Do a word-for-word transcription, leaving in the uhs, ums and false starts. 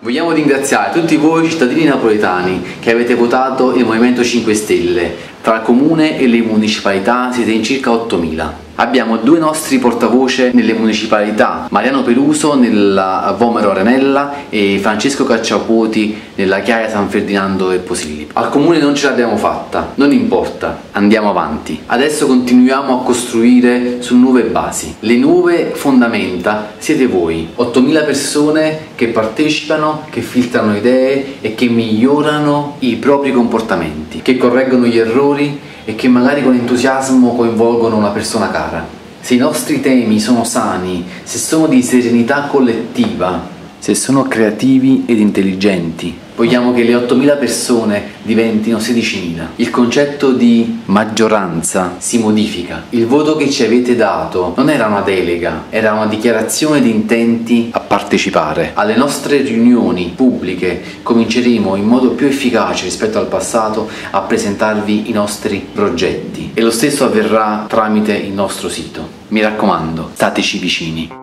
Vogliamo ringraziare tutti voi cittadini napoletani che avete votato il Movimento cinque Stelle. Tra il comune e le municipalità siete in circa ottomila. Abbiamo due nostri portavoce nelle municipalità, Mariano Peluso nella Vomero Arenella e Francesco Cacciapuoti nella Chiaia San Ferdinando e Posillipo. Al comune non ce l'abbiamo fatta, non importa, andiamo avanti. Adesso continuiamo a costruire su nuove basi. Le nuove fondamenta siete voi, ottomila persone che partecipano, che filtrano idee e che migliorano i propri comportamenti, che correggono gli errori e che magari con entusiasmo coinvolgono una persona cara. Se i nostri temi sono sani, se sono di serenità collettiva, se sono creativi ed intelligenti, vogliamo che le ottomila persone diventino sedicimila. Il concetto di maggioranza si modifica. Il voto che ci avete dato non era una delega, era una dichiarazione di intenti a partecipare. Alle nostre riunioni pubbliche cominceremo in modo più efficace rispetto al passato a presentarvi i nostri progetti e lo stesso avverrà tramite il nostro sito. Mi raccomando, stateci vicini.